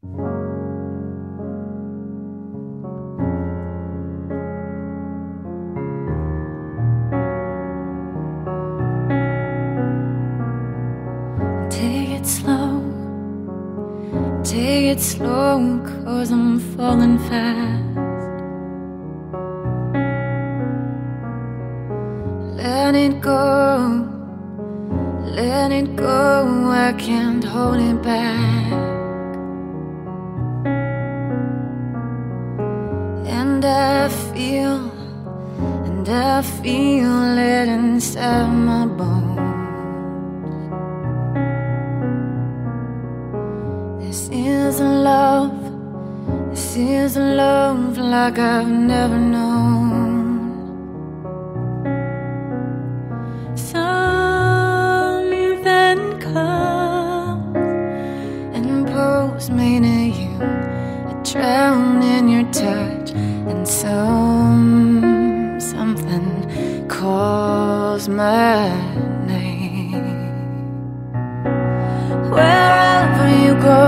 Take it slow, 'cause I'm falling fast. Let it go, I can't hold it back. And I feel it inside my bones. This is a love like I've never known. Something comes and pulls me to you. I drown in your touch, and something calls my name. Wherever you go,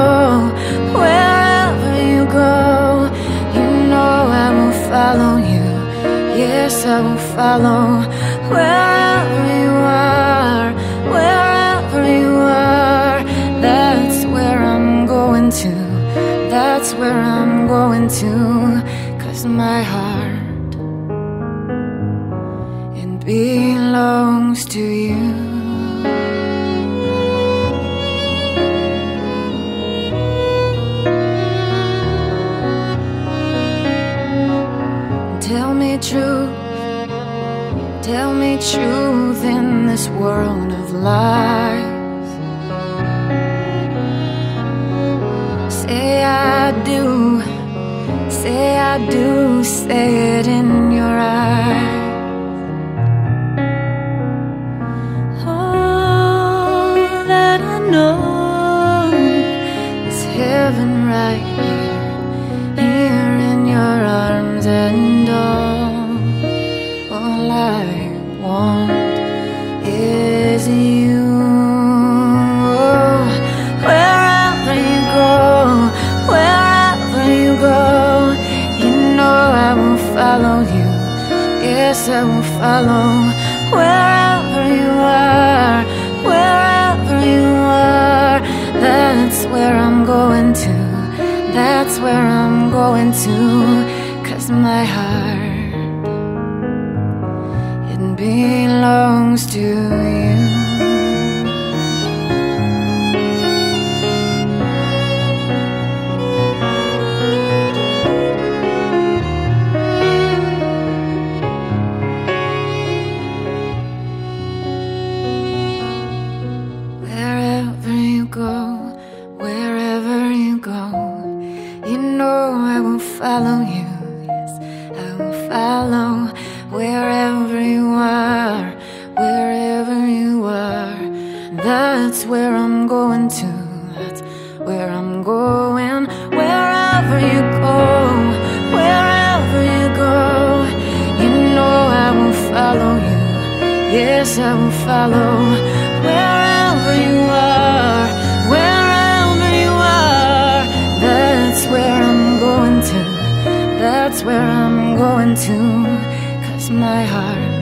you know I will follow you. Yes, I will follow. Wherever you are, that's where I'm going to. That's where I'm going to. 'Cause my heart, it belongs to you. Tell me truth in this world of lies. Say I do, say it in your eyes. All that I know is heaven right here in your arms, and all I want is you. Wherever you go, you know I will follow you. Yes, I will follow. Wherever you are, that's where I'm going to. That's where I'm going to. 'Cause my heart, it belongs to you. Wherever you go, you know I will follow you. Yes, I will follow. Wherever you are, that's where I'm going to. That's where I'm going. Wherever you go, you know I will follow you. Yes, I will follow. Wherever you are, that's where I'm going to. That's where I'm going to. 'Cause my heart,